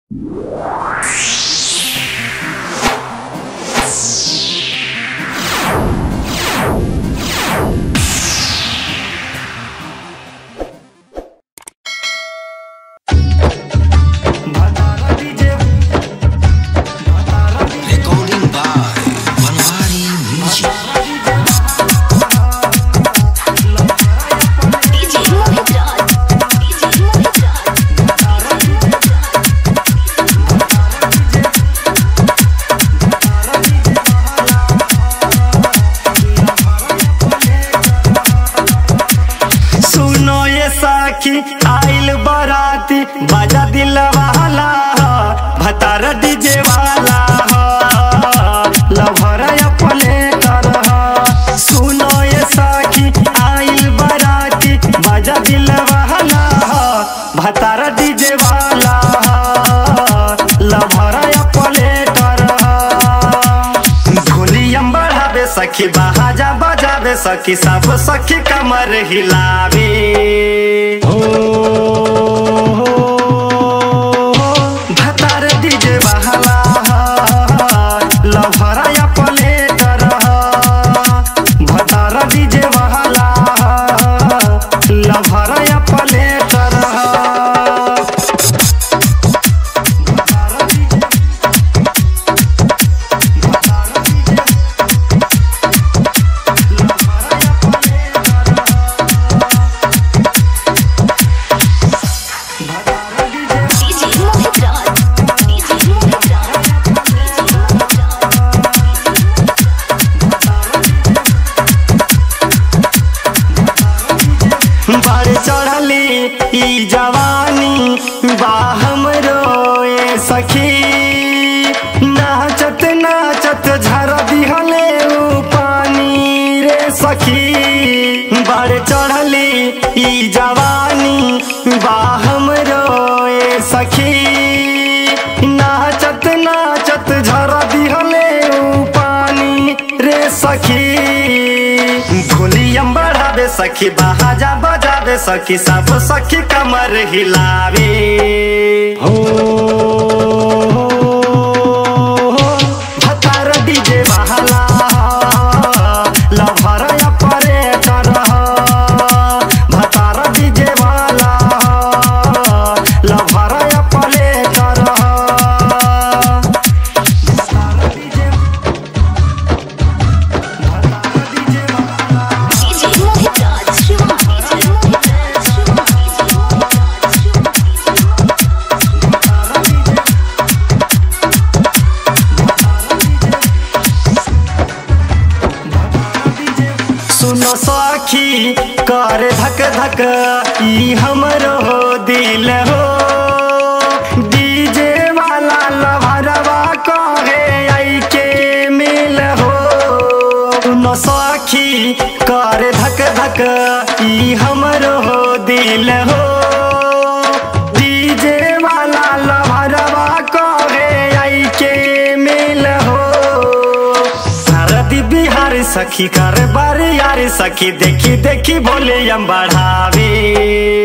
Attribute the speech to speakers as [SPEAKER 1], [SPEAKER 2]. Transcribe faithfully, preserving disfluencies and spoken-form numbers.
[SPEAKER 1] आइल बराती बाजा दिल वाला भतार डीजे वाला लभर अपने कर। सुनो ये साखी आइल बराती बाजा दिल वाला भतार डीजे वाला लभर अपने कर। ढोलियम बढ़ावे सखी बाजा बजावे सखी सब सखी कमर हिलावे। भतार डीजे वाला लभर अपने कर। भतार डीजे वाला लभर अपने कर। बाढ़ चढ़ली ई जवानी बाहम रोए सखी नाचत नाचत झर दिहले उ पानी रे सखी। बाढ़ चढ़ली ई जवानी बाहम रोए सखी नाचत नाचत झर दिहले उ पानी रे सखी। ढोलियम बढ़ावे सखी बाजा बजावे सखी सब सखी कमर हिलावे। हो भतार डीजे वाला लभर अपने कर। भतार डीजे वाला लभर अपने कर। सुनो सखी कर धक धक ई हमरो दिल हो। डीजे वाला लभरवा कहे आई के मिल हो। सुनो सखी कर धक धक ई हमरो दिल हो। डीजे वाला लभरवा कहे आई के मिल हो। सरदी बिहार सखी कर बार यार सखी देखी देखी बोले हम बढ़ावे।